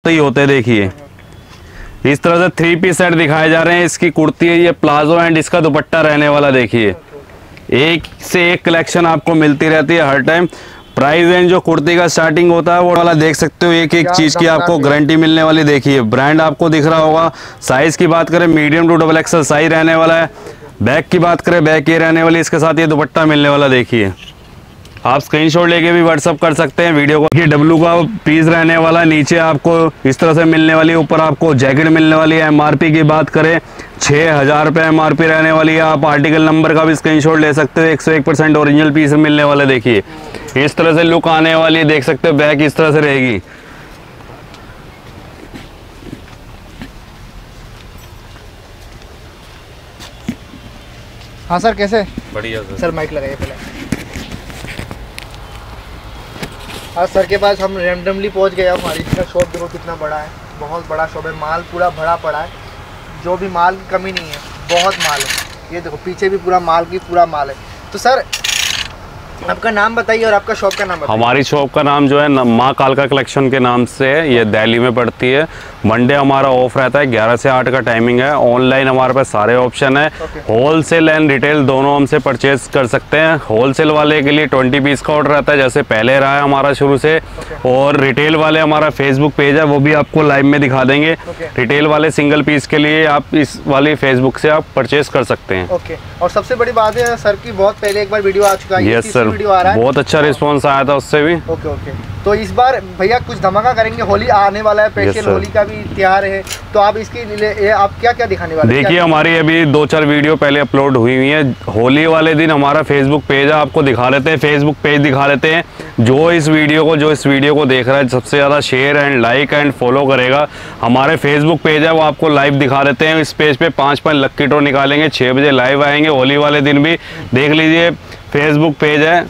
होते ही होते। देखिए इस तरह से 3 पीस सेट दिखाए जा रहे हैं। इसकी कुर्ती है ये प्लाजो एंड इसका दुपट्टा रहने वाला। देखिए एक से एक कलेक्शन आपको मिलती रहती है हर टाइम। प्राइस रेंज जो कुर्ती का स्टार्टिंग होता है वो वाला देख सकते हो, एक एक चीज की आपको गारंटी मिलने वाली। देखिए ब्रांड आपको दिख रहा होगा। साइज की बात करें medium to double XL size रहने वाला है। बैक की बात करें बैक ये रहने वाली, इसके साथ ये दुपट्टा मिलने वाला। देखिए आप स्क्रीनशॉट लेके भी व्हाट्सअप कर सकते हैं वीडियो को। ये डब्लू का पीस रहने वाला, नीचे आपको इस तरह से मिलने वाली, ऊपर आपको जैकेट मिलने वाली है। एमआरपी की बात करें 6000 रुपये एमआरपी रहने वाली है। आप आर्टिकल नंबर का भी स्क्रीनशॉट ले सकते हो। 101% ओरिजिनल पीस मिलने वाला। देखिए इस तरह से लुक आने वाली है, देख सकते हो। बैक इस तरह से रहेगी। हाँ सर कैसे? बढ़िया सर माइक लगाइए पहले। आज सर के पास हम रैंडमली पहुंच गए। हमारी इसका शॉप देखो कितना बड़ा है, बहुत बड़ा शॉप है। माल पूरा भरा पड़ा है, जो भी माल की कमी नहीं है, बहुत माल है। ये देखो पीछे भी पूरा माल है। तो सर आपका नाम बताइए और आपका शॉप का नाम बताइए। हमारी शॉप का नाम जो है माँ कालका कलेक्शन के नाम से है। ये दिल्ली में पड़ती है। मंडे हमारा ऑफ रहता है, 11 से 8 का टाइमिंग है। ऑनलाइन हमारे पास सारे ऑप्शन है। होलसेल एंड रिटेल दोनों हमसे परचेज कर सकते हैं। होलसेल वाले के लिए 20 पीस का ऑर्डर रहता है, जैसे पहले रहा है हमारा शुरू से। और रिटेल वाले हमारा फेसबुक पेज है, वो भी आपको लाइव में दिखा देंगे। रिटेल वाले सिंगल पीस के लिए आप इस वाली फेसबुक से आप परचेज कर सकते हैं। ओके। और सबसे बड़ी बात है सर की, बहुत पहले एक बार वीडियो आ चुका है। यस सर, वीडियो आ रहा है, बहुत अच्छा रिस्पॉन्स आया था उससे भी। ओके। तो इस बार भैया कुछ धमाका करेंगे। होली आने वाला है, स्पेशल होली का भी त्योहार है, तो आप इसके लिए आप क्या क्या दिखाने वाले हैं? देखिए हमारी अभी 2-4 वीडियो पहले अपलोड हुई है। होली वाले दिन हमारा फेसबुक पेज है, आपको दिखा लेते हैं। फेसबुक पेज दिखा लेते हैं। जो इस वीडियो को देख रहा है, सबसे ज़्यादा share and like and follow करेगा, हमारे फेसबुक पेज है वो आपको लाइव दिखा देते हैं। इस पेज पे 5 लक्की ड्रॉ निकालेंगे। 6 बजे लाइव आएंगे। होली वाले दिन भी देख लीजिए, फेसबुक पेज है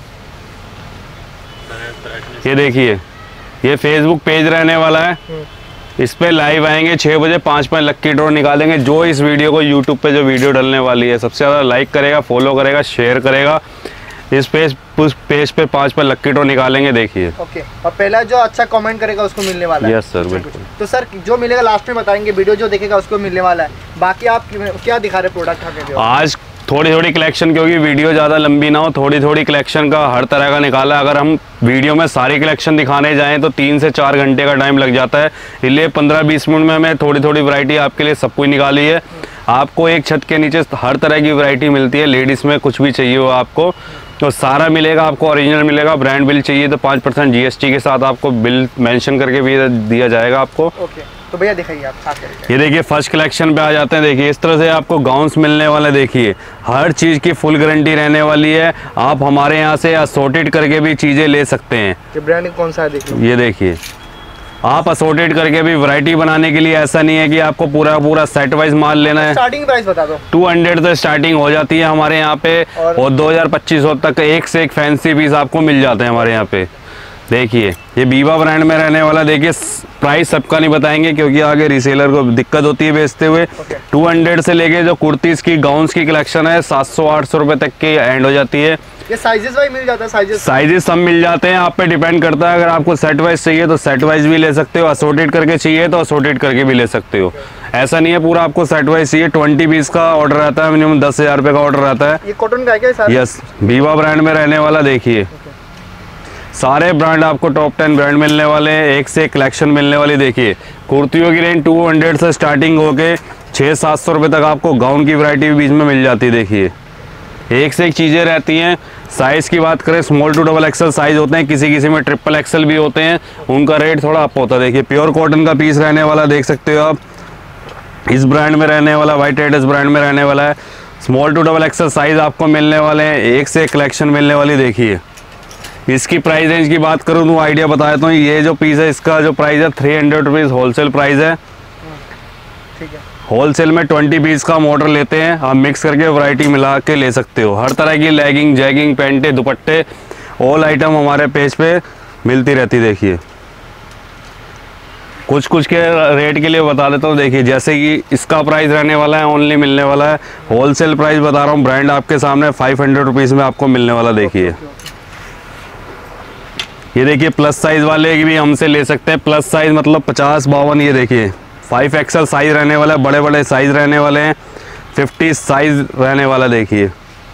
ये। देखिए ये फेसबुक पेज रहने वाला है। इस पे लाइव आएंगे 6 बजे, 5 लक्की ड्रॉ निकालेंगे। जो इस वीडियो को यूट्यूब पे जो वीडियो डलने वाली है, सबसे ज़्यादा लाइक करेगा, फॉलो करेगा, शेयर करेगा, इस पेज पे 5 लक्की ड्रॉ निकालेंगे। देखिए ओके। और पहला जो अच्छा कमेंट करेगा उसको मिलने वाला है। यस सर, बिल्कुल। तो सर जो मिलेगा लास्ट में बताएंगे, वीडियो जो देखेगा उसको मिलने वाला है। बाकी आप क्या दिखा रहे प्रोडक्ट आज? थोड़ी कलेक्शन, क्योंकि वीडियो ज़्यादा लंबी ना हो, थोड़ी कलेक्शन का हर तरह का निकाला। अगर हम वीडियो में सारी कलेक्शन दिखाने जाएं तो 3 से 4 घंटे का टाइम लग जाता है। इसलिए 15-20 मिनट में हमें थोड़ी वैरायटी आपके लिए सब कुछ निकाली है। आपको एक छत के नीचे हर तरह की वैरायटी मिलती है। लेडीज़ में कुछ भी चाहिए हो आपको तो सारा मिलेगा। आपको ओरिजिनल मिलेगा। ब्रांड बिल चाहिए तो 5% GST के साथ आपको बिल मेंशन करके भी दिया जाएगा आपको। ओके। तो भैया दिखाइए आप। ये देखिए फर्स्ट कलेक्शन पे आ जाते हैं। देखिए इस तरह से आपको गाउन्स मिलने वाले। देखिए हर चीज़ की फुल गारंटी रहने वाली है। आप हमारे यहाँ से असॉर्टेड करके भी चीज़ें ले सकते हैं। ये ब्रांड कौन सा है? देखिए ये देखिए आप असॉर्टेड करके भी वैरायटी बनाने के लिए, ऐसा नहीं है कि आपको पूरा सेट वाइज माल लेना है। स्टार्टिंग प्राइस बता दो। 200 से स्टार्टिंग हो जाती है हमारे यहाँ पे, और 2000-2500 तक एक से एक फैंसी पीस आपको मिल जाते हैं हमारे यहाँ पे। देखिए ये बीवा ब्रांड में रहने वाला। देखिए प्राइस सबका नहीं बताएंगे क्योंकि आगे रीसेलर को दिक्कत होती है बेचते हुए। 200 से लेके जो कुर्तीज़ की गाउन्स की कलेक्शन है 700-800 रुपये तक की एंड हो जाती है। ये साइजेस वाइज मिल जाता है? साइजेस सब मिल जाते हैं, आप पे डिपेंड करता है। अगर आपको सेट वाइज चाहिए तो सेट वाइज भी ले सकते हो, असॉर्टेड करके चाहिए तो असॉर्टेड करके भी ले सकते हो। ऐसा नहीं है पूरा आपको सेट वाइज चाहिए। 20 पीस का ऑर्डर रहता है, मिनिमम 10,000 रुपये का ऑर्डर रहता है। ये कॉटन का है क्या? यस, बीवा ब्रांड में रहने वाला। देखिए सारे ब्रांड आपको टॉप 10 ब्रांड मिलने वाले हैं, एक से एक कलेक्शन मिलने वाली। देखिए कुर्तियों की रेंज 200 से स्टार्टिंग होके 600-700 रुपये तक आपको गाउन की वैरायटी बीच में मिल जाती है। देखिए एक से एक चीज़ें रहती हैं। साइज़ की बात करें small to double XL size होते हैं, किसी में ट्रिपल एक्सल भी होते हैं, उनका रेट थोड़ा अप होता है। देखिए प्योर कॉटन का पीस रहने वाला, देख सकते हो आप। इस ब्रांड में रहने वाला, वाइट एडिस ब्रांड में रहने वाला है। Small to double XL size आपको मिलने वाले हैं, एक से एक कलेक्शन मिलने वाली। देखिए इसकी प्राइस रेंज की बात करूँ तो आइडिया बता देता हूँ। ये जो पीस है इसका जो प्राइस है 300 रुपीज़ होलसेल प्राइस है। ठीक है। होलसेल में 20 पीस का हम ऑर्डर लेते हैं, आप मिक्स करके वैरायटी मिला के ले सकते हो। हर तरह की लेगिंग, जैगिंग, पैंटे, दुपट्टे, ऑल आइटम हमारे पेज पे मिलती रहती। देखिए कुछ के रेट के लिए बता देता हूँ। देखिए जैसे कि इसका प्राइस रहने वाला है, ओनली मिलने वाला है, होलसेल प्राइस बता रहा हूँ, ब्रांड आपके सामने 500 रुपीज़ में आपको मिलने वाला। देखिए ये देखिए प्लस साइज वाले भी हमसे ले सकते हैं। प्लस साइज मतलब 50-52, ये देखिए 5XL साइज रहने वाला है, बड़े बड़े साइज रहने वाले हैं, 50 साइज रहने वाला। देखिए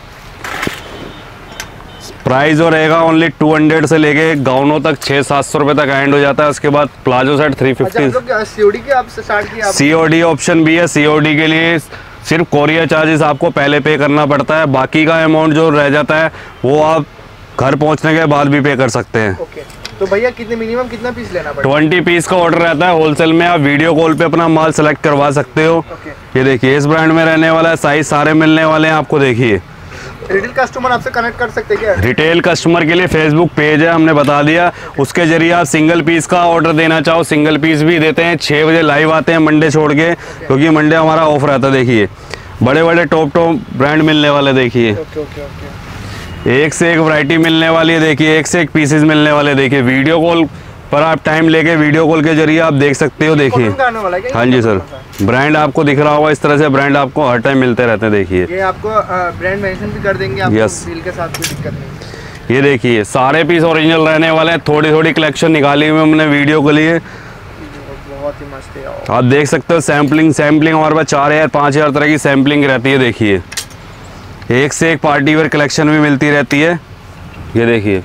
प्राइस जो रहेगा ओनली 200 से लेके गाउनों तक 600-700 रुपये तक एंड हो जाता है। उसके बाद प्लाजो सेट 350। COD के आप स्टार्ट किया? COD ऑप्शन भी है। COD के लिए सिर्फ कोरियर चार्जेस आपको पहले पे करना पड़ता है, बाकी का अमाउंट जो रह जाता है वो आप घर पहुंचने के बाद भी पे कर सकते हैं। ओके। तो भैया मिनिमम कितना पीस लेना पड़ेगा? 20 पीस का ऑर्डर रहता है। होलसेल में आप वीडियो कॉल पे अपना माल सेलेक्ट करवा सकते हो। ये देखिए इस ब्रांड में रहने वाला है, साइज सारे मिलने वाले हैं आपको। देखिए रिटेल कस्टमर आपसे कनेक्ट कर सकते हैं क्या? रिटेल कस्टमर के लिए फेसबुक पेज है, हमने बता दिया। उसके जरिए आप सिंगल पीस का ऑर्डर देना चाहो सिंगल पीस भी देते हैं। 6 बजे लाइव आते हैं मंडे छोड़ के, क्योंकि मंडे हमारा ऑफ रहता है। देखिए बड़े बड़े टॉप ब्रांड मिलने वाले। देखिए एक से एक वैरायटी मिलने वाली है। देखिए एक से एक पीसेस मिलने वाले। देखिए वीडियो कॉल पर आप टाइम लेके वीडियो कॉल के जरिए आप देख सकते हो। देखिए हाँ जी सर, ब्रांड आपको दिख रहा होगा। इस तरह से ब्रांड आपको हर टाइम मिलते रहते हैं। देखिए ये आपको ब्रांड मेंशन भी कर देंगे आपको। यस, बिल के साथ कोई दिक्कत नहीं। ये देखिए सारे पीस ओरिजिनल रहने वाले हैं। थोड़ी थोड़ी कलेक्शन निकाली हुई हमने वीडियो के लिए, बहुत ही मस्त है। आप देख सकते हो। सैम्पलिंग हमारे पास 4000-5000 तरह की सैम्पलिंग रहती है। देखिए एक से एक पार्टी वेयर कलेक्शन भी मिलती रहती है। ये देखिए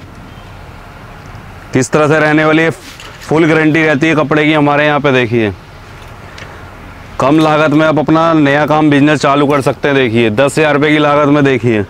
किस तरह से रहने वाली है। फुल गारंटी रहती है कपड़े की हमारे यहाँ पे। देखिए कम लागत में आप अपना नया काम बिजनेस चालू कर सकते हैं। देखिए 10,000 रुपये की लागत में। देखिए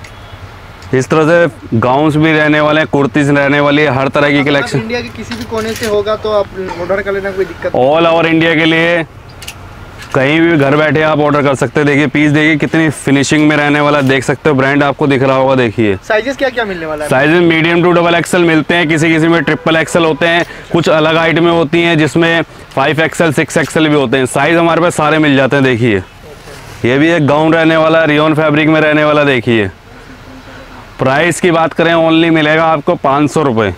इस तरह से गाउन्स भी रहने वाले हैं, कुर्तीज रहने वाली है, हर तरह की कलेक्शन। इंडिया के किसी भी कोने से होगा तो आप ऑर्डर कर लेना, कोई दिक्कत? ऑल ओवर इंडिया के लिए कहीं भी घर बैठे आप ऑर्डर कर सकते हैं। देखिए पीस देखिए कितनी फिनिशिंग में रहने वाला, देख सकते हो। ब्रांड आपको दिख रहा होगा। देखिए साइजेस क्या क्या मिलने वाला है? साइजेस मीडियम टू XXL मिलते हैं, किसी किसी में XXL होते हैं, कुछ अलग आइटमें होती हैं जिसमें 5XL 6XL भी होते हैं। साइज हमारे पास सारे मिल जाते हैं। देखिए ये भी एक गाउन रहने वाला, रियोन फैब्रिक में रहने वाला। देखिए प्राइस की बात करें ओनली मिलेगा आपको 500 रुपये।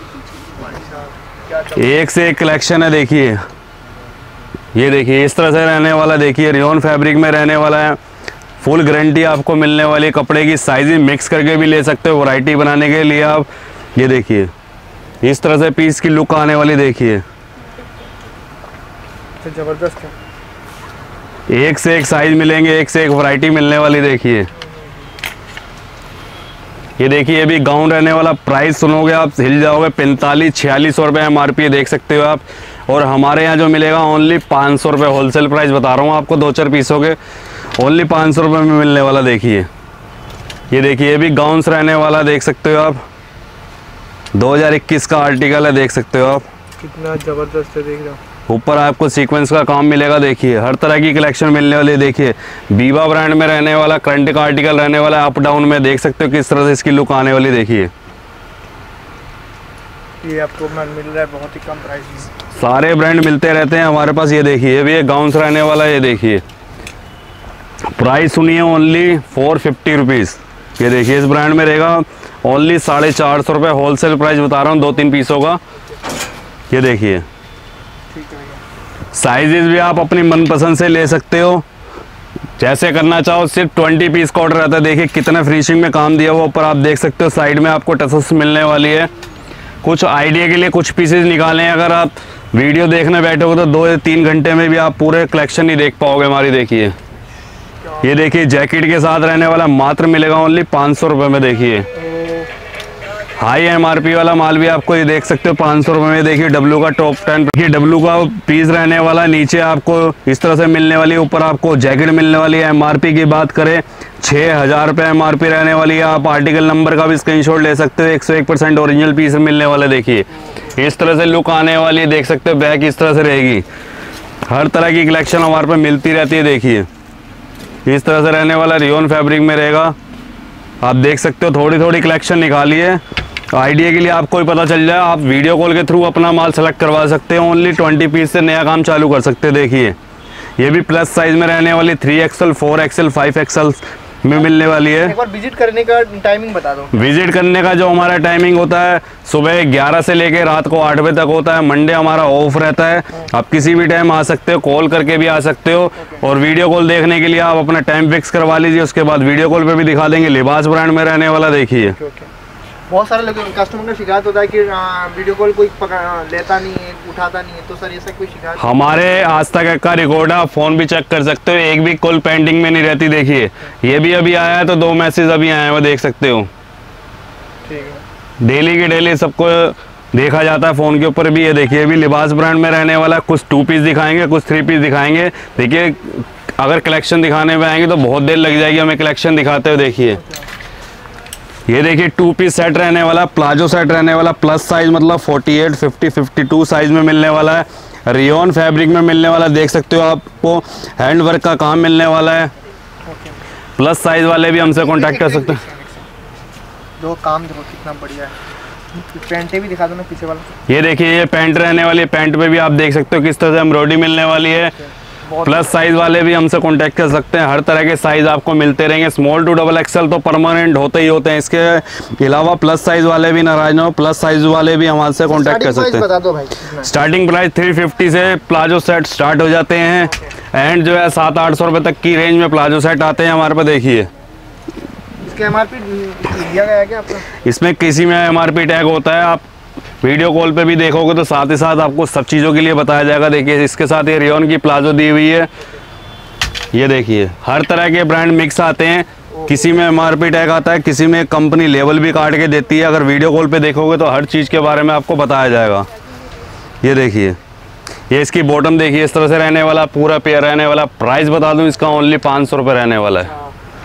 एक से एक कलेक्शन है। देखिए ये देखिए इस तरह से रहने वाला। देखिए रियोन फैब्रिक में रहने वाला है, फुल गारंटी आपको मिलने वाली है। कपड़े की साइजें मिक्स करके भी ले सकते हो वैरायटी बनाने के लिए आप। ये देखिए इस तरह से पीस की लुक आने वाली। देखिए जबरदस्त है। एक से एक साइज मिलेंगे, एक से एक वैरायटी मिलने वाली। देखिए ये देखिए ये भी गाउन रहने वाला। प्राइस सुनोगे आप हिल जाओगे। 4500-4600 रुपये MRP देख सकते हो आप। और हमारे यहाँ जो मिलेगा ओनली 500 रुपये। होलसेल प्राइस बता रहा हूँ आपको, 2-4 पीसों के ओनली 500 रुपये में मिलने वाला। देखिए ये देखिए ये भी गाउन्स रहने वाला, देख सकते हो आप। 2021 का आर्टिकल है, देख सकते हो आप। कितना जबरदस्त है, देख रहा हूँ। ऊपर आपको सीक्वेंस का काम मिलेगा। देखिए हर तरह की कलेक्शन मिलने वाली है। देखिए बीबा ब्रांड में रहने वाला, करंट का आर्टिकल रहने वाला है। अप डाउन में देख सकते हो किस तरह से इसकी लुक आने वाली। देखिए ये आपको मिल रहा है बहुत ही कम प्राइस में। सारे ब्रांड मिलते रहते हैं हमारे पास। ये देखिए ये भी एक गाउन्स रहने वाला है। ये देखिए प्राइस सुनिए ओनली 450 रुपीज़। ये देखिए इस ब्रांड में रहेगा ओनली 450 रुपये। होलसेल प्राइस बता रहा हूँ 2-3 पीसों का। ये देखिए साइजेस भी आप अपनी मनपसंद से ले सकते हो, जैसे करना चाहो। सिर्फ 20 पीस का ऑर्डर रहता है। देखिए कितना फिनिशिंग में काम दिया हुआ ऊपर आप देख सकते हो। साइड में आपको टसल्स मिलने वाली है। कुछ आइडिया के लिए कुछ पीसेस निकालें। अगर आप वीडियो देखने बैठोगे तो 2 या 3 घंटे में भी आप पूरे कलेक्शन नहीं देख पाओगे हमारी। देखिए ये देखिए जैकेट के साथ रहने वाला, मात्र मिलेगा ओनली 500 रुपये में। देखिए हाई MRP वाला माल भी आपको ये देख सकते हो 500 रुपये में। देखिए डब्लू का टॉप 10, देखिए डब्लू का पीस रहने वाला। नीचे आपको इस तरह से मिलने वाली, ऊपर आपको जैकेट मिलने वाली है। MRP की बात करें 6000 रुपये MRP रहने वाली है। आप आर्टिकल नंबर का भी स्क्रीनशॉट ले सकते हो। 101% ओरिजिनल पीस मिलने वाला। देखिए इस तरह से लुक आने वाली है, देख सकते हो। बैक इस तरह से रहेगी। हर तरह की कलेक्शन हमारे पास मिलती रहती है। देखिए इस तरह से रहने वाला, रियोन फैब्रिक में रहेगा। आप देख सकते हो थोड़ी थोड़ी कलेक्शन निकाली है। आइडिया के लिए आपको ही पता चल जाए, आप वीडियो कॉल के थ्रू अपना माल सेलेक्ट करवा सकते हो। ओनली 20 पीस से नया काम चालू कर सकते हैं। देखिए ये भी प्लस साइज में रहने वाली, 3XL 4XL 5XL में मिलने वाली है। एक बार विजिट करने का टाइमिंग बता दो। विजिट करने का जो हमारा टाइमिंग होता है सुबह 11 से लेके रात को 8 बजे तक होता है। मंडे हमारा ऑफ रहता है। आप किसी भी टाइम आ सकते हो, कॉल करके भी आ सकते हो। और वीडियो कॉल देखने के लिए आप अपना टाइम फिक्स करवा लीजिए, उसके बाद वीडियो कॉल पे भी दिखा देंगे। लिबास ब्रांड में रहने वाला। देखिए बहुत सारे लोग कस्टमर का शिकायत होता है कि वीडियो कॉल कोई लेता नहीं है, उठाता नहीं है, तो सर ऐसा कोई शिकायत? हमारे आज तक का रिकॉर्ड है, आप फ़ोन भी चेक कर सकते हो, एक भी कॉल पेंडिंग में नहीं रहती। देखिए ये भी अभी आया है तो 2 मैसेज अभी आए हैं, वो देख सकते हो। ठीक है, डेली की डेली सबको देखा जाता है फ़ोन के ऊपर भी। ये देखिए अभी लिबास ब्रांड में रहने वाला, कुछ 2 पीस दिखाएंगे, कुछ 3 पीस दिखाएंगे। देखिए अगर कलेक्शन दिखाने में आएंगे तो बहुत देर लग जाएगी हमें कलेक्शन दिखाते हुए। देखिए ये देखिए 2 पीस सेट रहने वाला, प्लाजो सेट रहने वाला, प्लस साइज मतलब 48, 50, 52 साइज में मिलने वाला है। रियोन फैब्रिक में मिलने वाला, देख सकते हो आपको हैंड वर्क का काम मिलने वाला है। प्लस साइज वाले भी हमसे कांटेक्ट कर सकते हैं। दो काम देखो कितना बढ़िया है। पैंटें भी दिखा दो ना पीछे वाला। ये देखिए ये पैंट रहने वाली है, पैंट पे भी आप देख सकते हो किस तरह से एम्ब्रॉयडरी मिलने वाली है। प्लस साइज वाले भी हमसे कांटेक्ट कर सकते हैं, हर तरह के साइज आपको मिलते रहेंगे। स्मॉल टू डबल एक्सल तो परमानेंट होते ही होते हैं, इसके अलावा प्लस साइज वाले भी नाराज ना हो, प्लस साइज वाले भी हमारे से कांटेक्ट कर सकते हैं। बता दो भाई। स्टार्टिंग प्राइस 350 से प्लाजो सेट स्टार्ट हो जाते हैं एंड जो है 700-800 रुपये तक की रेंज में प्लाजो सेट आते हैं हमारे पास। देखिए इसके एमआरपी दिया गया है क्या आपका? इसमें किसी में एमआरपी टैग होता है, आप वीडियो कॉल पे भी देखोगे तो साथ ही साथ आपको सब चीज़ों के लिए बताया जाएगा। देखिए इसके साथ ये रियोन की प्लाजो दी हुई है। ये देखिए हर तरह के ब्रांड मिक्स आते हैं, किसी में एमआरपी टैग आता है, किसी में कंपनी लेवल भी काट के देती है। अगर वीडियो कॉल पे देखोगे तो हर चीज़ के बारे में आपको बताया जाएगा। ये देखिए ये इसकी बॉटम देखिए इस तरह से रहने वाला, पूरा पेयर रहने वाला। प्राइस बता दूँ इसका ओनली 500 रुपये रहने वाला है।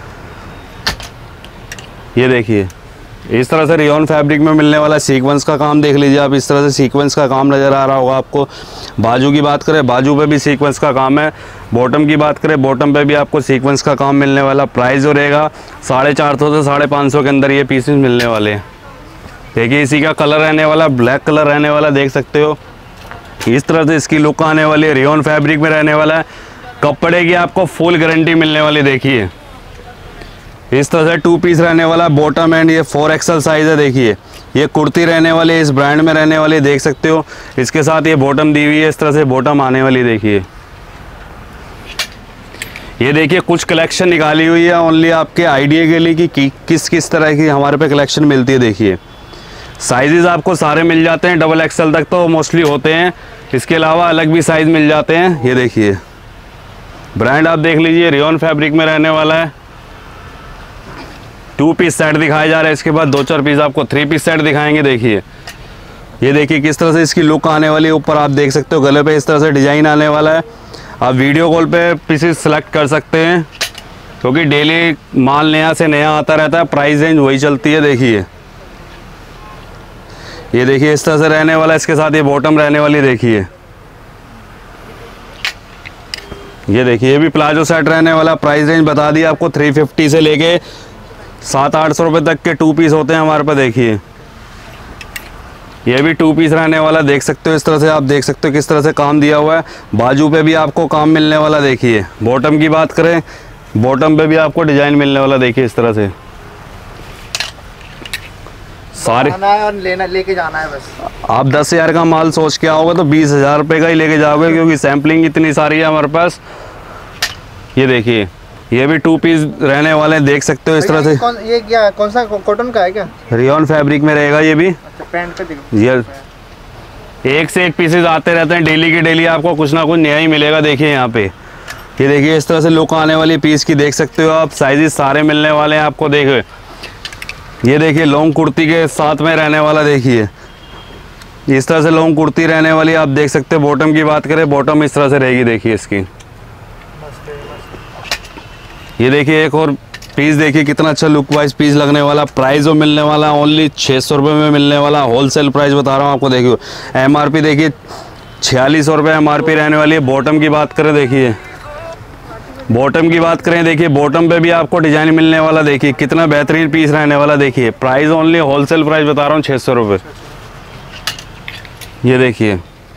ये देखिए इस तरह से रियोन फैब्रिक में मिलने वाला सीक्वेंस का काम देख लीजिए आप, इस तरह से सीक्वेंस का काम नज़र आ रहा होगा आपको। बाजू की बात करें, बाजू पे भी सीक्वेंस का काम है। बॉटम की बात करें, बॉटम पे भी आपको सीक्वेंस का काम मिलने वाला। प्राइस जो रहेगा 450 से 550 के अंदर ये पीसेस मिलने वाले हैं। देखिए इसी का कलर रहने वाला, ब्लैक कलर रहने वाला, देख सकते हो। इस तरह से इसकी लुक आने वाली है, रियोन फैब्रिक में रहने वाला है। कपड़े की आपको फुल गारंटी मिलने वाली। देखिए इस तरह से 2 पीस रहने वाला, बॉटम एंड ये 4XL साइज है। देखिए ये कुर्ती रहने वाली, इस ब्रांड में रहने वाली, देख सकते हो। इसके साथ ये बॉटम दी हुई है, इस तरह से बॉटम आने वाली। देखिए ये देखिए कुछ कलेक्शन निकाली हुई है ओनली आपके आइडिया के लिए कि किस किस तरह की हमारे पे कलेक्शन मिलती है। देखिए साइजेस आपको सारे मिल जाते हैं, डबल XL तक तो मोस्टली होते हैं, इसके अलावा अलग भी साइज मिल जाते हैं। ये देखिए ब्रांड आप देख लीजिए, रियोन फैब्रिक में रहने वाला है। 2 पीस सेट दिखाया जा रहा है, इसके बाद 2-4 पीस आपको 3 पीस सेट दिखाएंगे। देखिए ये देखिए किस तरह से इसकी लुक आने वाली है। ऊपर आप देख सकते हो गले पे इस तरह से डिजाइन आने वाला है। आप वीडियो कॉल पे पीसेस सेलेक्ट कर सकते हैं क्योंकि डेली माल नया से नया आता रहता है, प्राइस रेंज वही चलती है। देखिए ये देखिए इस तरह से रहने वाला, इसके साथ ये बॉटम रहने वाली। देखिए ये देखिए ये भी प्लाजो सेट रहने वाला। प्राइस रेंज बता दी आपको, 350 से लेके 700-800 रुपये तक के 2 पीस होते हैं हमारे पास। देखिए ये भी 2 पीस रहने वाला, देख सकते हो। इस तरह से आप देख सकते हो किस तरह से काम दिया हुआ है। बाजू पे भी आपको काम मिलने वाला। देखिए बॉटम की बात करें, बॉटम पे भी आपको डिजाइन मिलने वाला। देखिए इस तरह से सारे और लेके जाना है बस। आप 10,000 का माल सोच के आओगे तो 20,000 रुपये का ही लेके जाओगे क्योंकि सैम्पलिंग इतनी सारी है हमारे पास। ये देखिए ये भी 2 पीस रहने वाले हैं, देख सकते हो इस तरह से। ये क्या कौन सा कॉटन का है क्या? रियोन फैब्रिक में रहेगा ये भी। अच्छा पैंट पे देखो। ये एक से एक पीसेस आते रहते हैं, डेली के डेली आपको कुछ ना कुछ नया ही मिलेगा। देखिए यहाँ पे ये देखिए इस तरह से लुक आने वाली पीस की, देख सकते हो आप। साइजेस सारे मिलने वाले हैं आपको। देखिए ये देखिए लॉन्ग कुर्ती के साथ में रहने वाला। देखिए इस तरह से लॉन्ग कुर्ती रहने वाली, आप देख सकते हो। बॉटम की बात करें, बॉटम इस तरह से रहेगी। देखिए इसकी ये देखिए एक और पीस देखिए कितना अच्छा लुक वाइज पीस लगने वाला। प्राइस जो मिलने वाला ओनली 600 रुपये में मिलने वाला। होलसेल प्राइस बता रहा हूँ आपको। देखिए एमआरपी देखिए 4600 रुपये एमआरपी रहने वाली है। बॉटम की बात करें, देखिए बॉटम की बात करें, देखिए बॉटम पे भी आपको डिजाइन मिलने वाला। देखिए कितना बेहतरीन पीस रहने वाला। देखिए प्राइस ओनली होलसेल प्राइस बता रहा हूँ 600 रुपये। ये देखिए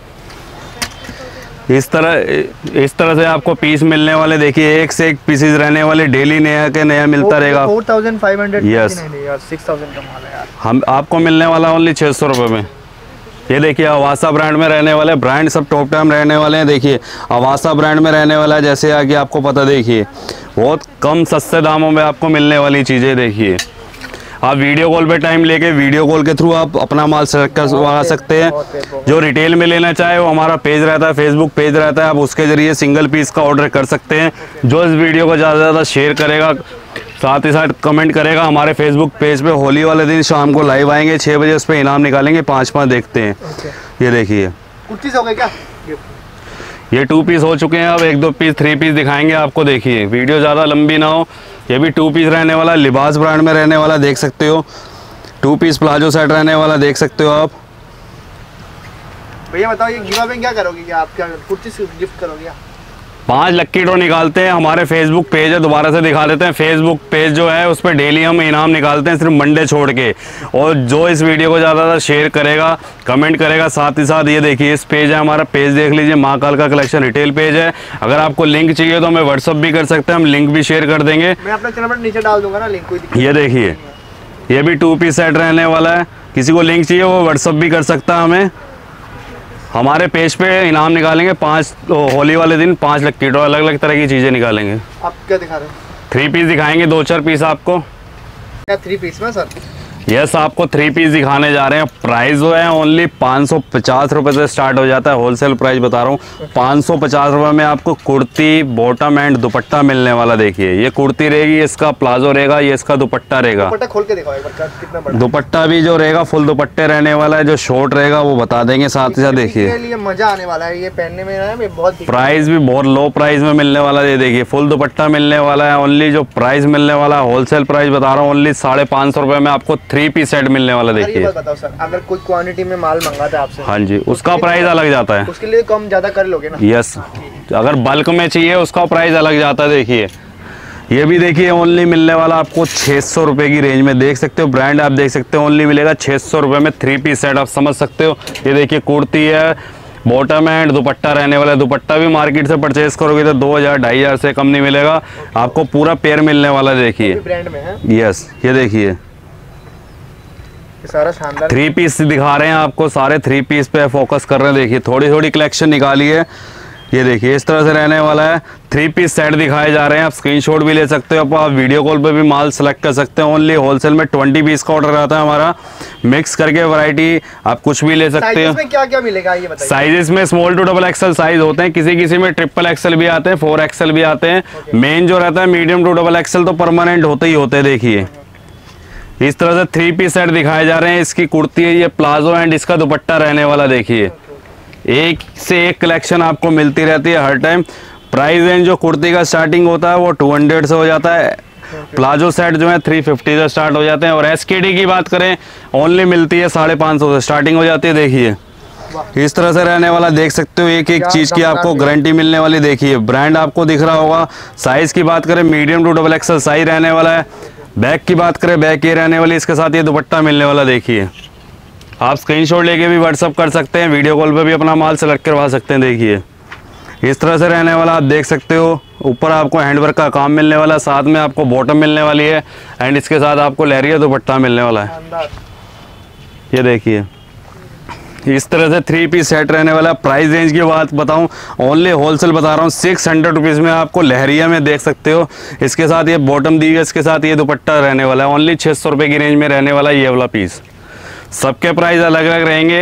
इस तरह से आपको पीस मिलने वाले। देखिए एक से एक पीसेस रहने वाले, डेली नया के नया मिलता रहेगा। 4500 यस यार, 6000 का माल है यार। हम आपको मिलने वाला ओनली 600 रुपये में। ये देखिए अवासा ब्रांड में रहने वाले, ब्रांड सब टॉप टाइम रहने वाले हैं। देखिए अवासा ब्रांड में रहने वाला है, जैसे आगे आपको पता। देखिए बहुत कम सस्ते दामों में आपको मिलने वाली चीज़ें। देखिए आप वीडियो कॉल पे टाइम लेके वीडियो कॉल के थ्रू आप अपना माल सेलेक्ट करवा सकते हैं। जो रिटेल में लेना चाहे वो हमारा पेज रहता है, फेसबुक पेज रहता है, आप उसके जरिए सिंगल पीस का ऑर्डर कर सकते हैं। जो इस वीडियो को ज़्यादा से ज़्यादा शेयर करेगा, साथ ही साथ कमेंट करेगा, हमारे फेसबुक पेज पे होली वाले दिन शाम को लाइव आएंगे 6 बजे, उस पर इनाम निकालेंगे, 5-5 देखते हैं। ये देखिए कुर्तीज़ हो गए क्या? ये 2 पीस हो चुके हैं, अब 1-2 पीस 3 पीस दिखाएंगे आपको। देखिए वीडियो ज़्यादा लंबी ना हो। ये भी 2 पीस रहने वाला, लिबास ब्रांड में रहने वाला, देख सकते हो। 2 पीस प्लाजो सेट रहने वाला, देख सकते हो आप। भैया बताओ ये गिव अवे क्या करोगे, क्या आप क्या कुर्ती गिफ्ट करोगे? 5 लक्की ड्रॉ निकालते हैं। हमारे फेसबुक पेज है, दोबारा से दिखा देते हैं। फेसबुक पेज जो है उस पर डेली हम इनाम निकालते हैं, सिर्फ मंडे छोड़ के। और जो इस वीडियो को ज़्यादा शेयर करेगा, कमेंट करेगा, साथ ही साथ ये देखिए इस पेज है हमारा, पेज देख लीजिए, माँ काल का कलेक्शन रिटेल पेज है। अगर आपको लिंक चाहिए तो हमें व्हाट्सअप भी कर सकते हैं, हम लिंक भी शेयर कर देंगे। मैं अपना चैनल पर नीचे डाल दूंगा ना लिंक। ये देखिए ये भी 2 पीस सेट रहने वाला है। किसी को लिंक चाहिए वो व्हाट्सअप भी कर सकता है हमें। हमारे पेज पे इनाम निकालेंगे 5 होली वाले दिन, 5 लक्की ड्रॉ, अलग अलग तरह की चीज़ें निकालेंगे। आप क्या दिखा रहे हो? 3 पीस दिखाएंगे, 2-4 पीस आपको। क्या 3 पीस में सर? यस, आपको 3 पीस दिखाने जा रहे हैं। प्राइस जो है ओनली 550 रुपये से स्टार्ट हो जाता है। होलसेल प्राइस बता रहा हूँ, 550 रुपये में आपको कुर्ती, बॉटम एंड दुपट्टा मिलने वाला। देखिए ये कुर्ती रहेगी, इसका प्लाजो रहेगा, ये इसका दुपट्टा रहेगा। दुपट्टा खोल के दिखाओ एक बार, कितना बड़ा दुपट्टा भी जो रहेगा फुल दुपट्टे रहने वाला है। जो शॉर्ट रहेगा वो बता देंगे साथ ही साथ। देखिए मजा आने वाला है ये पहनने में, बहुत प्राइस भी बहुत लो प्राइस में मिलने वाला है। ये देखिए फुल दुपट्टा मिलने वाला है। ओनली जो प्राइस मिलने वाला है, होलसेल प्राइस बता रहा हूँ, ओनली 550 रुपये में आपको 3 पीस सेट मिलने वाला। देखिए बताओ सर, अगर कोई क्वांटिटी में माल मंगाता है आपसे, हाँ जी, उसका प्राइस अलग जाता है। उसके लिए कम ज्यादा कर लोगे ना? यस, अगर बल्क में चाहिए उसका प्राइस अलग जाता है। देखिए ये भी देखिए ओनली मिलने वाला आपको 600 रुपये की रेंज में, देख सकते हो। ब्रांड आप देख सकते हो, ओनली मिलेगा 600 रुपये में 3 पीस सेट, आप समझ सकते हो। ये देखिए कुर्ती है, बॉटम एंड दुपट्टा रहने वाला है। दुपट्टा भी मार्केट से परचेज करोगे तो 2000-2500 से कम नहीं मिलेगा आपको, पूरा पेयर मिलने वाला। देखिए ब्रांड में है। यस, ये देखिए सारा शानदार 3 पीस दिखा रहे हैं आपको, सारे 3 पीस पे फोकस कर रहे हैं। देखिए थोड़ी थोड़ी कलेक्शन निकाली है। ये देखिए इस तरह से रहने वाला है। 3 पीस सेट दिखाए जा रहे हैं, आप स्क्रीनशॉट भी ले सकते हो, आप वीडियो कॉल पे भी माल सेलेक्ट कर सकते हैं। ओनली होलसेल में 20 पीस का ऑर्डर रहता है हमारा, मिक्स करके वैरायटी आप कुछ भी ले सकते हो। क्या क्या मिलेगा ये बताइए? साइजेस में small to double XL size होते हैं, किसी किसी में ट्रिपल एक्सल भी आते हैं, 4 एक्सल भी आते हैं। मेन जो रहता है मीडियम टू डबल एक्सल तो परमानेंट होते ही होते हैं। देखिए इस तरह से 3 पीस सेट दिखाए जा रहे हैं। इसकी कुर्ती है, ये प्लाजो एंड इसका दुपट्टा रहने वाला। देखिए एक से एक कलेक्शन आपको मिलती रहती है हर टाइम। प्राइस रेंज जो कुर्ती का स्टार्टिंग होता है वो 200 से हो जाता है। प्लाजो सेट जो है 350 से स्टार्ट हो जाते हैं। और एसकेडी की बात करें ओनली मिलती है 550 से स्टार्टिंग हो जाती है। देखिए इस तरह से रहने वाला, देख सकते हो। एक एक चीज़ की आपको गारंटी मिलने वाली। देखिए ब्रांड आपको दिख रहा होगा। साइज़ की बात करें medium to double XL size रहने वाला है। बैक की बात करें, बैक ये रहने वाली, इसके साथ ये दुपट्टा मिलने वाला। देखिए आप स्क्रीनशॉट लेके भी व्हाट्सअप कर सकते हैं, वीडियो कॉल पे भी अपना माल सेलेक्ट करवा सकते हैं। देखिए इस तरह से रहने वाला, आप देख सकते हो। ऊपर आपको हैंडवर्क का काम मिलने वाला, साथ में आपको बॉटम मिलने वाली है एंड इसके साथ आपको लहरिया दुपट्टा मिलने वाला है। ये देखिए इस तरह से 3 पीस सेट रहने वाला। प्राइस रेंज की बात बताऊं, ओनली होलसेल बता रहा हूं, 600 रुपीज़ में आपको लहरिया में देख सकते हो। इसके साथ ये बॉटम दी है, इसके साथ ये दुपट्टा रहने वाला है। ओनली 600 रुपये की रेंज में रहने वाला ये वाला पीस। सबके प्राइस अलग अलग रहेंगे।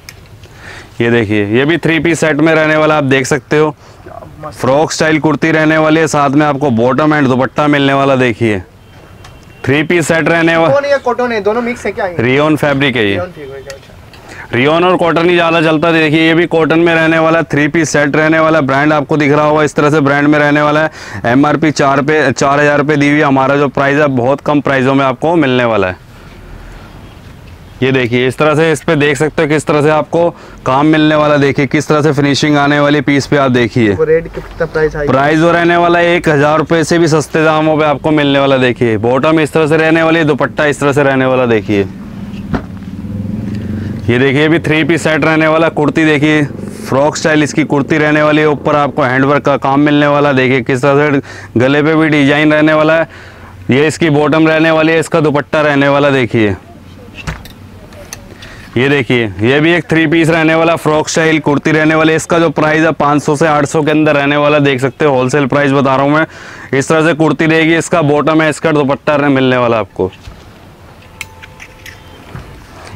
ये देखिए ये भी 3 पीस सेट में रहने वाला, आप देख सकते हो। फ्रॉक स्टाइल कुर्ती रहने वाली है, साथ में आपको बॉटम एंड दुपट्टा मिलने वाला। देखिए 3 पीस सेट रहने वाला। कॉटन है, दोनों मिक्स है क्या? रियोन फैब्रिक है ये। रियोन और कॉटन ही ज़्यादा चलता है। देखिए ये भी कॉटन में रहने वाला, 3 पीस सेट रहने वाला। ब्रांड आपको दिख रहा होगा, इस तरह से ब्रांड में रहने वाला है। MRP 4000 रुपये दी हुई। हमारा जो प्राइस है बहुत कम प्राइसों में आपको मिलने वाला है। ये देखिए इस तरह से इस पे देख सकते हो किस तरह से आपको काम मिलने वाला। देखिए किस तरह से फिनिशिंग आने वाली पीस पे, आप देखिए। प्राइस जो रहने वाला है 1000 रुपये से भी सस्ते दामों पे आपको मिलने वाला। देखिए बॉटम इस तरह से रहने वाली, दुपट्टा इस तरह से रहने वाला। देखिए ये देखिए भी 3 पीस सेट रहने वाला। कुर्ती देखिए फ्रॉक स्टाइल इसकी कुर्ती रहने वाली है। ऊपर आपको हैंडवर्क का काम मिलने वाला। देखिए किस तरह से गले पे भी डिजाइन रहने वाला है। ये इसकी बॉटम रहने वाली है, इसका दुपट्टा रहने वाला। देखिए ये देखिए ये भी एक 3 पीस रहने वाला, फ्रॉक स्टाइल कुर्ती रहने वाली। इसका जो प्राइस है 500 से 800 के अंदर रहने वाला। देख सकते हो होलसेल प्राइस बता रहा हूँ मैं। इस तरह से कुर्ती रहेगी, इसका बॉटम है, इसका दुपट्टा मिलने वाला आपको।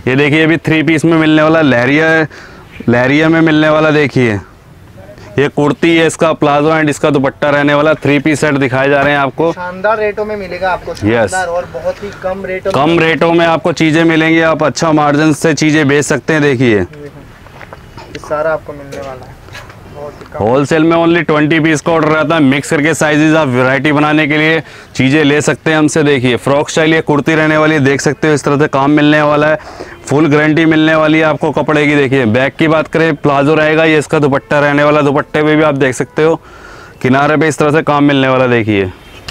ये देखिए ये भी 3 पीस में मिलने वाला लहरिया में मिलने वाला। देखिए ये कुर्ती है, इसका प्लाजो एंड इसका दुपट्टा रहने वाला। 3 पीस सेट दिखाए जा रहे हैं आपको। शानदार रेटों में मिलेगा आपको, शानदार और बहुत ही कम रेटों में आपको चीजें मिलेंगी। आप अच्छा मार्जिन से चीजें बेच सकते हैं। देखिए ये सारा आपको मिलने वाला है होलसेल में। ओनली 20 पीस का ऑर्डर रहता है। मिक्स करके साइजेस आप वैरायटी बनाने के लिए चीज़ें ले सकते हैं हमसे। देखिए फ्रॉक स्टाइल ये कुर्ती रहने वाली है, देख सकते हो इस तरह से काम मिलने वाला है। फुल गारंटी मिलने वाली है आपको कपड़े की। देखिए बैक की बात करें, प्लाजो रहेगा, ये इसका दुपट्टा रहने वाला। दुपट्टे पे भी आप देख सकते हो किनारे पे इस तरह से काम मिलने वाला। देखिए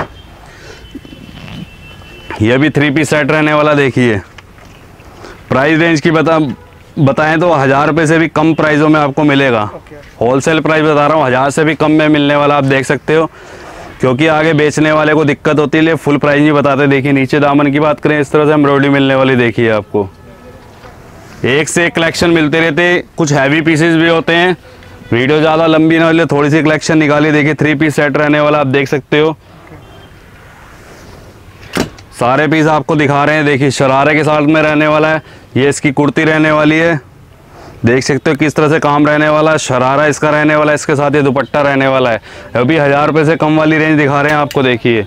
ये भी 3 पीस सेट रहने वाला। देखिए प्राइस रेंज की बताएं तो 1000 रुपये से भी कम प्राइसों में आपको मिलेगा। होलसेल प्राइस बता रहा हूँ, 1000 से भी कम में मिलने वाला। आप देख सकते हो क्योंकि आगे बेचने वाले को दिक्कत होती है, फुल प्राइस नहीं बताते। देखिए नीचे दामन की बात करें, इस तरह से एम्ब्रॉयडरी मिलने वाली। देखिए आपको एक से एक कलेक्शन मिलते रहते, कुछ हैवी पीसेस भी होते हैं। वीडियो ज़्यादा लंबी ना हो, थोड़ी सी कलेक्शन निकाली। देखिए 3 पीस सेट रहने वाला, आप देख सकते हो सारे पीस आपको दिखा रहे हैं। देखिए शरारे के साथ में रहने वाला है। ये इसकी कुर्ती रहने वाली है, देख सकते हो किस तरह से काम रहने वाला है। शरारा इसका रहने वाला है, इसके साथ ये दुपट्टा रहने वाला है। अभी 1000 रुपये से कम वाली रेंज दिखा रहे हैं आपको। देखिए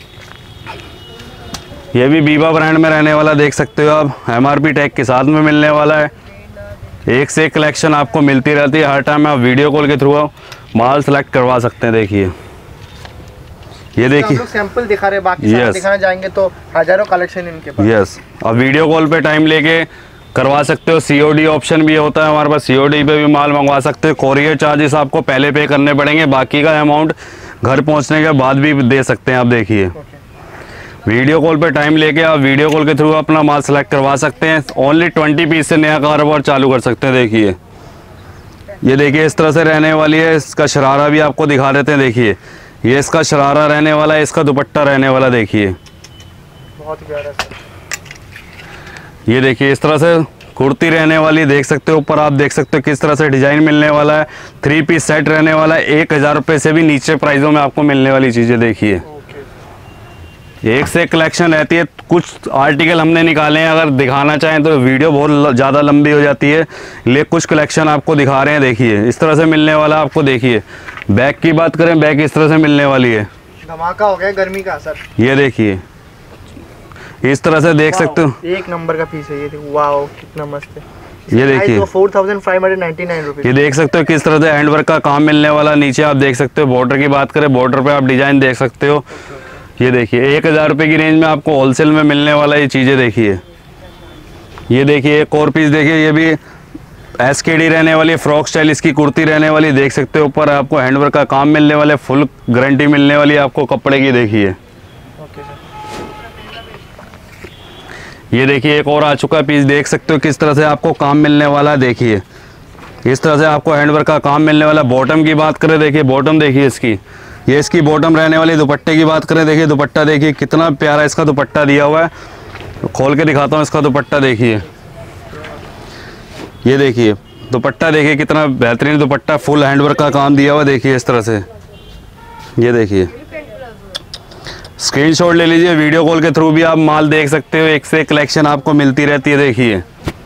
ये भी बीबा ब्रांड में रहने वाला, देख सकते हो आप। MRP टैग के साथ में मिलने वाला है। एक से एक कलेक्शन आपको मिलती रहती है। हर टाइम आप वीडियो कॉल के थ्रू माल सेलेक्ट करवा सकते हैं। देखिए ये देखिए सैंपल दिखा रहे, बाकी सारा दिखाना जाएंगे तो हजारों कलेक्शन इनके पास। यस, अब वीडियो कॉल पे टाइम लेके करवा सकते हो। COD ऑप्शन भी होता है हमारे पास, COD पे भी माल मंगवा सकते हो। कोरियर चार्जेस आपको पहले पे करने पड़ेंगे, बाकी का अमाउंट घर पहुंचने के बाद भी दे सकते हैं आप। देखिए वीडियो कॉल पे टाइम लेके आप वीडियो कॉल के थ्रू अपना माल सेलेक्ट करवा सकते हैं। ओनली 20 पीस से नया कारोबार चालू कर सकते हैं। देखिए ये देखिए इस तरह से रहने वाली है। इसका शरारा भी आपको दिखा देते हैं। देखिए ये इसका शरारा रहने वाला है, इसका दुपट्टा रहने वाला। देखिए बहुत प्यारा सर। ये देखिए इस तरह से कुर्ती रहने वाली, देख सकते हो ऊपर आप देख सकते हो किस तरह से डिजाइन मिलने वाला है। 3 पीस सेट रहने वाला है। 1000 रुपये से भी नीचे प्राइसों में आपको मिलने वाली चीज़ें। देखिए एक से एक कलेक्शन रहती है। कुछ आर्टिकल हमने निकाले हैं, अगर दिखाना चाहें तो वीडियो बहुत ज़्यादा लंबी हो जाती है, लेकिन कुछ कलेक्शन आपको दिखा रहे हैं। देखिए इस तरह से मिलने वाला आपको। देखिए बैग की बात करें, बैग इस तरह से मिलने वाली है। धमाका हो गया गर्मी का सर। ये देखिए इस तरह से देख सकते हो, एक नंबर का पीस है ये। वाओ कितना मस्त है। ये देखिए 4599 रुपीज। ये देख सकते हो किस तरह से हैंडवर्क का काम मिलने वाला। नीचे आप देख सकते हो बॉर्डर की बात करें, बॉर्डर पे आप डिजाइन देख सकते हो। ये देखिए 1000 रुपये की रेंज में आपको होलसेल में मिलने वाला ये चीज़ें। देखिए ये देखिए एक और पीस देखिए, ये भी SKD रहने वाली, फ्रॉक स्टाइल इसकी कुर्ती रहने वाली। देख सकते हो ऊपर आपको हैंडवर्क का काम मिलने वाला है, फुल गारंटी मिलने वाली है आपको कपड़े की। देखिए ये देखिए एक और आ चुका पीस, देख सकते हो किस तरह से आपको काम मिलने वाला है। देखिए इस तरह से आपको हैंडवर्क का काम मिलने वाला। बॉटम की बात करें, देखिए बॉटम देखिए इसकी, ये इसकी बॉटम रहने वाली। दुपट्टे की बात करें, देखिए दुपट्टा देखिए कितना प्यारा इसका दुपट्टा दिया हुआ है। खोल के दिखाता हूँ इसका दुपट्टा। देखिए ये देखिए दुपट्टा देखिए कितना बेहतरीन दुपट्टा, फुल हैंडवर्क का काम दिया हुआ। देखिए इस तरह से, ये देखिए स्क्रीनशॉट ले लीजिए। वीडियो कॉल के थ्रू भी आप माल देख सकते हो। एक से एक कलेक्शन आपको मिलती रहती है। देखिए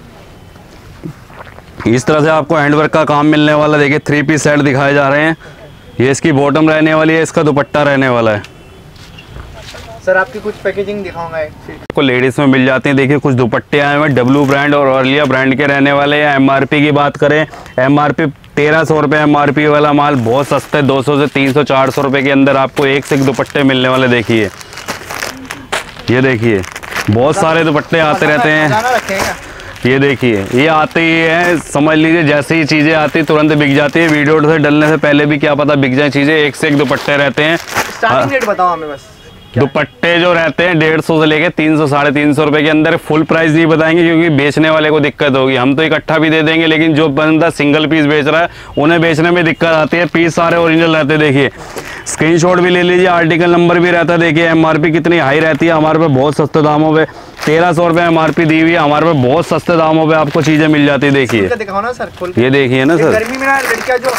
इस तरह से आपको हैंडवर्क का काम मिलने वाला। देखिए 3 पीस सेट दिखाए जा रहे हैं। ये इसकी बॉटम रहने वाली है, इसका दुपट्टा रहने वाला है। सर आपकी कुछ पैकेजिंग दिखाऊंगा आपको लेडीज में मिल जाते हैं। देखिए कुछ दुपट्टे आए हुए W ब्रांड और अर्लिया ब्रांड के रहने वाले हैं। MRP की बात करें, MRP 1300 रुपये MRP वाला माल बहुत सस्ता है। 200 से 300 400 रुपये के अंदर आपको एक से एक दुपट्टे मिलने वाले। देखिए ये देखिए बहुत सारे दुपट्टे आते रहते हैं। ये देखिए ये आते ही है, समझ लीजिए जैसे ही चीज़ें आती तुरंत बिक जाती है। वीडियो से डलने से पहले भी क्या पता बिक जाए चीज़ें। एक से एक दुपट्टे रहते हैं। स्टार्टिंग रेट बताओ हमें बस। दुपट्टे जो रहते हैं 150 से लेके 300 साढ़े 300 रुपये के अंदर। फुल प्राइस नहीं बताएंगे क्योंकि बेचने वाले को दिक्कत होगी। हम तो इकट्ठा भी दे देंगे, लेकिन जो बंदा सिंगल पीस बेच रहा है उन्हें बेचने में दिक्कत आती है। पीस सारे ओरिजिनल रहते हैं। देखिए स्क्रीनशॉट भी ले लीजिए, आर्टिकल नंबर भी रहता है। देखिए MRP कितनी हाई रहती है। हमारे पे बहुत सस्ते दामों पे 1300 रुपये MRP दी हुई है। हमारे पे बहुत सस्ते दामों पे आपको चीज़ें मिल जाती है। देखिए दिखाओ ना सर, ये देखिए ना सर, गर्मी में लड़कियां जो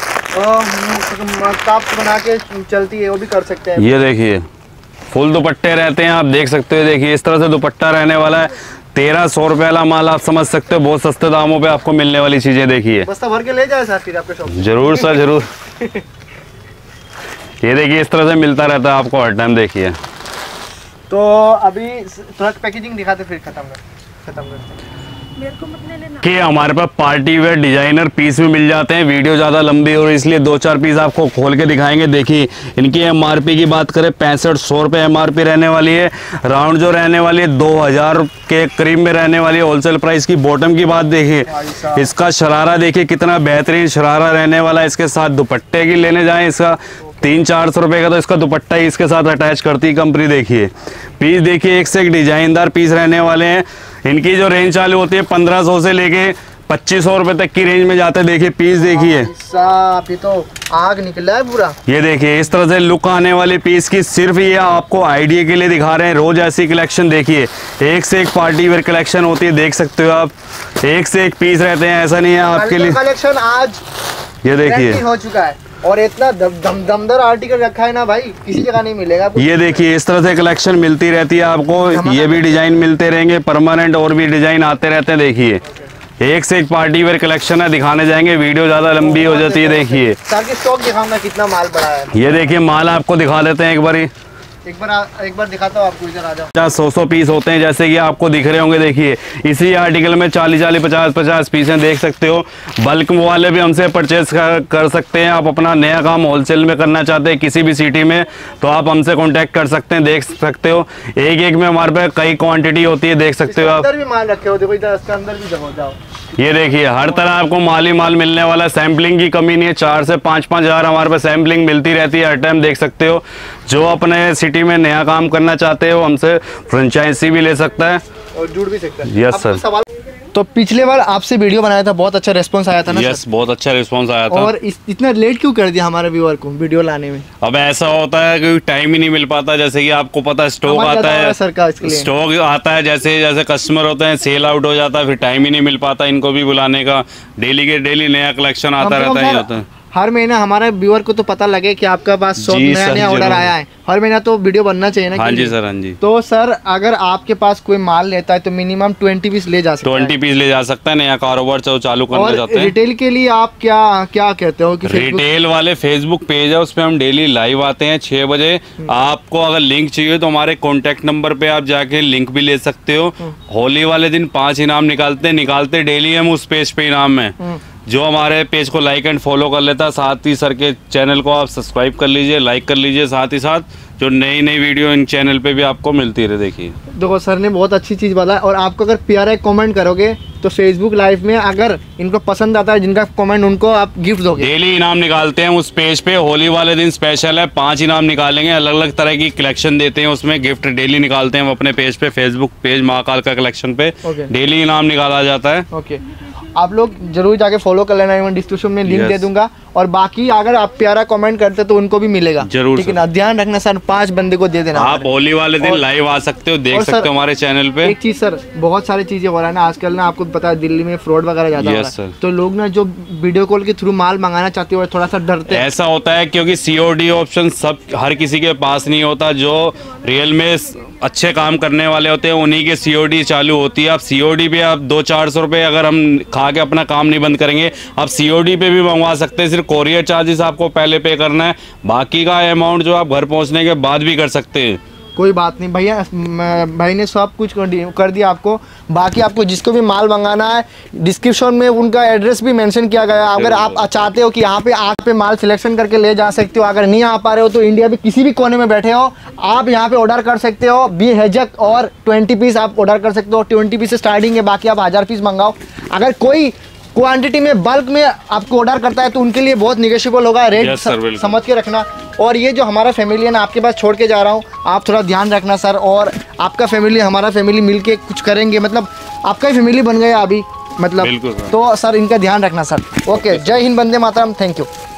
बना के चलती है वो भी कर सकते हैं। ये देखिए फुल दुपट्टे रहते हैं, आप देख सकते हो। देखिए इस तरह से दुपट्टा रहने वाला है। 1300 रुपये वाला माल आप समझ सकते हो, बहुत सस्ते दामों पे आपको मिलने वाली चीजें देखिए। बस्ता भर के ले जाए सर फिर आपके शॉप? जरूर सर जरूर। ये देखिए इस तरह से मिलता रहता है आपको हर टाइम। देखिए तो अभी थोड़ा पैकेजिंग दिखाते फिर खत्म करते कि हमारे पास पार्टी वेयर डिजाइनर पीस भी मिल जाते हैं। वीडियो ज़्यादा लंबी हो रही इसलिए 2-4 पीस आपको खोल के दिखाएंगे। देखिए इनकी एमआरपी की बात करें 6500 रुपये एमआरपी रहने वाली है। राउंड जो रहने वाली है 2000 के करीब में रहने वाली है होलसेल प्राइस की। बॉटम की बात देखिए, इसका शरारा देखिए कितना बेहतरीन शरारा रहने वाला है। इसके साथ दुपट्टे की लेने जाएँ इसका 300-400 रुपये का तो इसका दुपट्टा ही इसके साथ अटैच करती है कंपनी। देखिए पीस देखिए एक से एक डिजाइनदार पीस रहने वाले हैं। इनकी जो रेंज चालू होती है 1500 से लेके 2500 रुपये तक की रेंज में जाते हैं। देखिए पीस देखिए, ये तो आग निकला है पूरा। ये देखिए इस तरह से लुक आने वाली पीस की। सिर्फ ये आपको आइडिया के लिए दिखा रहे हैं। रोज ऐसी कलेक्शन देखिए, एक से एक पार्टी वेयर कलेक्शन होती है। देख सकते हो आप, एक से एक पीस रहते हैं। ऐसा नहीं है आपके लिए कलेक्शन आज ये देखिए हो चुका है और इतना दमदार आर्टिकल रखा है ना भाई, किसी जगह नहीं मिलेगा। ये देखिए इस तरह से कलेक्शन मिलती रहती है आपको। ये भी डिजाइन मिलते रहेंगे परमानेंट, और भी डिजाइन आते रहते हैं। देखिए एक से एक पार्टी वेयर कलेक्शन है, दिखाने जाएंगे वीडियो ज्यादा लंबी हो जाती है। देखिए सर की स्टॉक दिखाऊंगा कितना माल पड़ा है। ये देखिए माल आपको दिखा देते हैं एक बार दिखाता हूँ आपको। इधर आ जाओ। 100 पीस होते हैं जैसे कि आपको दिख रहे होंगे। देखिए इसी आर्टिकल में 40-40, 50-50 पीस हैं। देख सकते हो बल्क वाले भी हमसे परचेज कर सकते हैं। आप अपना नया काम होलसेल में करना चाहते हैं किसी भी सिटी में तो आप हमसे कांटेक्ट कर सकते हैं। देख सकते हो एक में हमारे पास कई क्वांटिटी होती है। देख सकते हो आप, अंदर भी माल रखे हो, देखो इधर इसके अंदर भी जाओ। ये देखिए हर तरह आपको माल ही माल मिलने वाला है। सैम्पलिंग की कमी नहीं है। 4 से 5-5 हज़ार हमारे पास सैम्पलिंग मिलती रहती है हर टाइम। देख सकते हो जो अपने सिटी में नया काम करना चाहते हो हमसे फ्रेंचाइजी भी ले सकता है और जुड़ भी सकता है। Yes sir. तो पिछले बार आपसे वीडियो बनाया था, बहुत अच्छा रिस्पांस आया था ना? यस बहुत अच्छा रिस्पांस आया था। और इतना लेट क्यों कर दिया हमारे व्यूअर को वीडियो लाने में? अब ऐसा होता है कि टाइम ही नहीं मिल पाता। जैसे कि आपको पता है स्टॉक आता है, स्टॉक आता है जैसे जैसे कस्टमर होते हैं सेल आउट हो जाता है, फिर टाइम ही नहीं मिल पाता इनको भी बुलाने का। डेली के डेली नया कलेक्शन आता रहता है होता है। हर महीना हमारे व्यूअर को तो पता लगे कि आपका पास शॉप नया ऑर्डर आया है। हर महीना तो वीडियो बनना चाहिए ना। हाँ जी सर, हाँ जी। तो सर अगर आपके पास कोई माल लेता है तो मिनिमम 20 पीस ले जा सकता है। 20 पीस ले जा सकता है। नया कारोबार चालू करना चाहते हैं। रिटेल के लिए आप क्या कहते हो कि रिटेल वाले फेसबुक पेज है, उस पर हम डेली लाइव आते हैं 6 बजे। आपको अगर लिंक चाहिए तो हमारे कॉन्टेक्ट नंबर पे आप जाके लिंक भी ले सकते हो। होली वाले दिन 5 इनाम निकालते डेली हम उस पेज पे इनाम में। जो हमारे पेज को लाइक एंड फॉलो कर लेता है, साथ ही सर के चैनल को आप सब्सक्राइब कर लीजिए, लाइक कर लीजिए। साथ ही साथ जो नई वीडियो इन चैनल पे भी आपको मिलती रहे। देखिए देखो सर ने बहुत अच्छी चीज़ बताया। और आपको अगर प्यारा कमेंट करोगे तो फेसबुक लाइव में अगर इनको पसंद आता है जिनका कमेंट, उनको आप गिफ्ट दोगे। डेली इनाम निकालते हैं उस पेज पे। होली वाले दिन स्पेशल है, 5 इनाम निकालेंगे। अलग अलग तरह की कलेक्शन देते हैं, उसमें गिफ्ट डेली निकालते हैं हम अपने पेज पे। फेसबुक पेज महाकाल का कलेक्शन पे डेली इनाम निकाला जाता है। ओके, आप लोग जरूर जाके फॉलो कर लेना। मैं डिस्क्रिप्शन में लिंक दे दूंगा। और बाकी अगर आप प्यारा कमेंट करते तो उनको भी मिलेगा जरूर। ठीक है ना? ध्यान रखना सर, 5 बंदे को दे देना। आप होली वाले दिन लाइव आ सकते हो, देख सकते हो हमारे चैनल पे। एक चीज सर, बहुत सारी चीजें हो रहा है ना आजकल ना, आपको पता है दिल्ली में फ्रॉड वगैरह ज्यादा हो रहा है। तो लोग ना जो वीडियो कॉल के थ्रू माल मंगाना चाहते हो थोड़ा सा डरते हैं। ऐसा होता है क्योंकि COD ऑप्शन सब हर किसी के पास नहीं होता। जो रियल में अच्छे काम करने वाले होते हैं उन्हीं के COD चालू होती है। आप COD पे आप 200-400 रुपये अगर हम खा के अपना काम नहीं बंद करेंगे, आप COD पे भी मंगवा सकते हैं। सिर्फ कोरियर चार्जेस आपको पहले पे करना है, बाकी का अमाउंट जो आप घर पहुंचने के बाद भी कर सकते हैं। कोई बात नहीं भैया, भाई ने सब कुछ कर दिया आपको। बाकी आपको जिसको भी माल मंगाना है डिस्क्रिप्शन में उनका एड्रेस भी मेंशन किया गया है। अगर आप चाहते हो कि यहाँ पे आके माल सिलेक्शन करके ले जा सकते हो। अगर नहीं आ पा रहे हो तो इंडिया में किसी भी कोने में बैठे हो आप यहाँ पे ऑर्डर कर सकते हो बेहिचक। और 20 पीस आप ऑर्डर कर सकते हो। 20 पीस से स्टार्टिंग है, बाकी आप 1000 पीस मंगाओ। अगर कोई क्वांटिटी में बल्क में आपको ऑर्डर करता है तो उनके लिए बहुत निगेशियबल होगा। रेट समझ के रखना। और ये जो हमारा फैमिली है ना, आपके पास छोड़ के जा रहा हूँ, आप थोड़ा ध्यान रखना सर। और आपका फैमिली हमारा फैमिली मिलके कुछ करेंगे, मतलब आपका ही फैमिली बन गया अभी, मतलब। तो सर इनका ध्यान रखना सर। ओके, जय हिंद, वंदे मातरम, थैंक यू।